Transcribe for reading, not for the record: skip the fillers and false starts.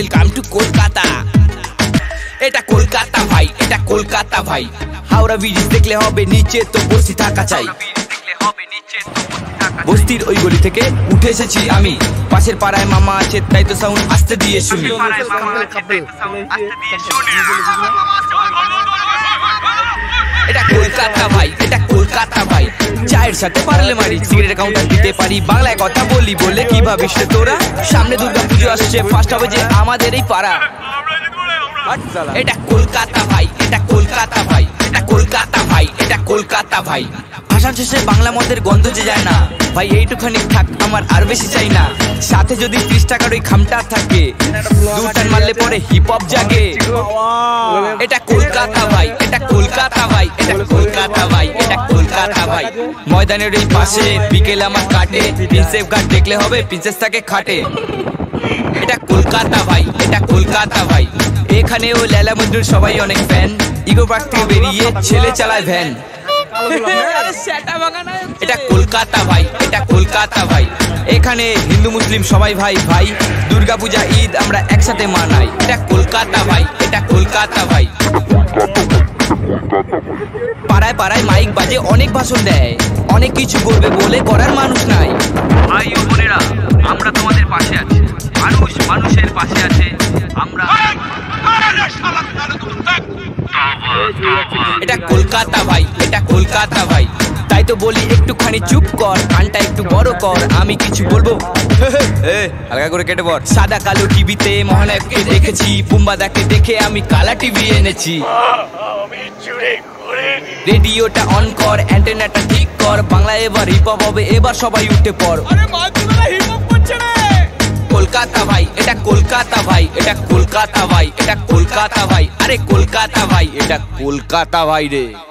Welcome to Kolkata. এটা কলকাতা ভাই, এটা কলকাতা ভাই। হাওড়া ব্রিজ দেখলে হবে নিচে তো বসি থাকা চাই। বস্তির ওই গলি থেকে উঠে এসেছি আমি, পাশের পাড়ায় মামা আছে তাই তো সাউন্ড আস্তে দিয়ে শুনি। এটা কলকাতা ভাই, এটা কলকাতা ভাই। চায়ের সাথে পারলে মারি, সিগারেট কাউন্টার দিতে পারি। বাংলায় কথা বলি বলে কি ভাবিস তোরা? সামনে দুর্গা পুজো আসছে, ফার্স্ট হবে যে আমাদের এই পাড়া। এটা কলকাতা ভাই, এটা কলকাতা ভাই, এটা কলকাতা ভাই, এটা কলকাতা ভাই। ভাষণ শেষে বাংলা মদের গন্ধ যে যায় না ভাই, এইটুখানি থাক আমার আর বেশি চাই না। সাথে যদি 30 টাকার ওই খামটা থাকে, দু টান মারলে পরে হিপ হপ জাগে। এটা কলকাতা ভাই, এটা কলকাতা ভাই, এটা কলকাতা ভাই, এটা কলকাতা ভাই। ময়দানের এই পাশে বিকেল আমার কাটে, প্রিন্সেপ ঘাট দেখলে হবে প্রিন্সেস থাকে খাটে। এটা কলকাতা ভাই, এটা কলকাতা ভাই। এখানেও লেলা মজনুর সবাই অনেক ফ্যান। ইগো পার্ক থেকে বেরিয়ে ছেলে চালায় ভ্যান। এটা কলকাতা ভাই, এটা কলকাতা ভাই। এখানে হিন্দু মুসলিম সবাই ভাই ভাই। দুর্গা পূজা ঈদ আমরা একসাথে মানাই। এটা কলকাতা ভাই, এটা কলকাতা ভাই। পাড়ায় পাড়ায় মাইক বাজে, অনেক ভাষণ দেয়, অনেক কিছু করবে বলে করার মানুষ নাই। ভাই ও বোনেরা, আমরা তোমাদের পাশে আছি। মানুষ মানুষের পাশে আছে। আমরা এটা কলকাতা ভাই, এটা কলকাতা ভাই। তাই তো বলি একটুখানি চুপ কর, কানটা একটু বড় কর। আমি কিছু বলবো হালকা করে কেটে বল। সাদা কালো টিভিতে মহানায়ককে দেখেছি, বুম্বাদাকে দেখে আমি কালা টিভি এনেছি। রেডিওটা অন কর, অ্যান্টেনাটা ঠিক কর। বাংলা এবার হিপ হপ হবে, এবার সবাই উঠে পড়। কলকাতা ভাই, এটা কলকাতা ভাই, এটা কলকাতা ভাই, এটা কলকাতা ভাই। আরে কলকাতা ভাই, এটা কলকাতা ভাই রে।